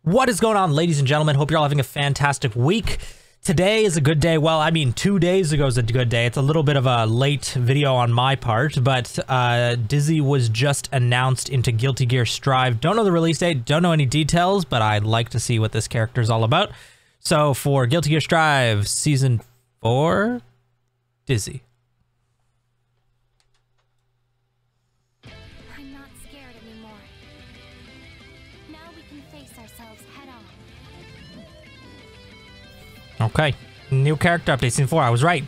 What is going on, ladies and gentlemen? Hope you're all having a fantastic week. Today is a good day. Well, I mean, 2 days ago is a good day. It's a little bit of a late video on my part, but Dizzy was just announced into Guilty Gear Strive. Don't know the release date, don't know any details, but I'd like to see what this character is all about. So for Guilty Gear Strive Season 4, Dizzy. I'm not scared anymore. Now we can face ourselves head on. Okay, new character update, Season 4. I was right.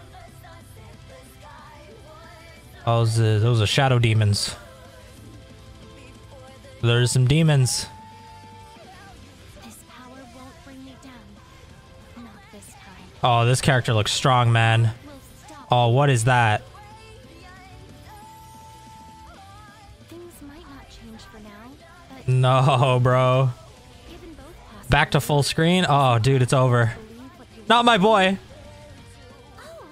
Those are shadow demons. There's some demons. This power won't bring me down. Not this time. Oh, this character looks strong, man. We'll stop. Oh, what is that? Things might not change for now, but No, bro. given both possibilities, Back to full screen? Oh, dude, it's over. believe what you Not my boy. Oh.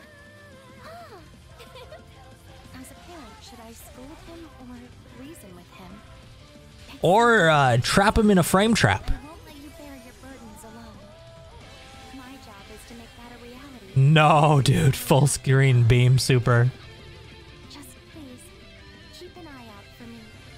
As a parent, should I scold him or reason with him? Or trap him in a frame trap. I won't let you bear your burdens alone. My job is to make that a reality. No, dude. Full screen beam super. Just please, keep an eye out for me.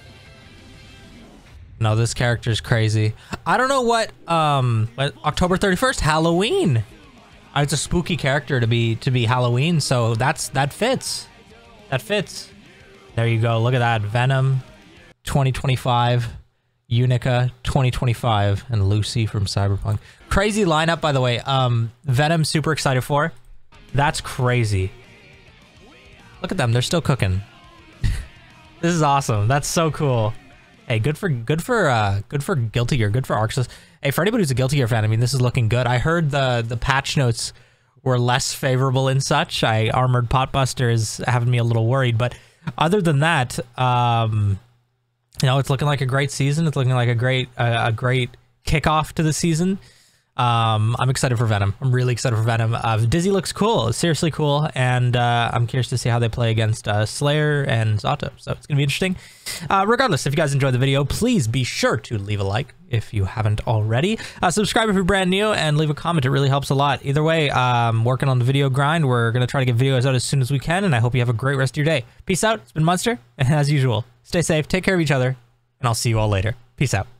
No, this character's crazy. I don't know what October 31st, Halloween. It's a spooky character to be Halloween, so that fits. That fits. There you go. Look at that. Venom 2025, Unica 2025, and Lucy from Cyberpunk. Crazy lineup, by the way. Venom, super excited for. That's crazy. Look at them. They're still cooking. This is awesome. That's so cool. Hey, good for Guilty Gear, good for ArcSys. Hey, for anybody who's a Guilty Gear fan, I mean, this is looking good. I heard the patch notes were less favorable and such. Armored Potbuster is having me a little worried, but other than that, you know, it's looking like a great season. It's looking like a great kickoff to the season. I'm excited for Venom. I'm really excited for Venom. Dizzy looks cool, seriously cool, and I'm curious to see how they play against Slayer and Zato. So it's gonna be interesting. Regardless, if you guys enjoyed the video, please be sure to leave a like if you haven't already. Subscribe if you're brand new, and leave a comment. It really helps a lot. Either way, working on the video grind. We're gonna try to get videos out as soon as we can, and I hope you have a great rest of your day. Peace out. It's been Munster, and as usual, stay safe, take care of each other, and I'll see you all later. Peace out.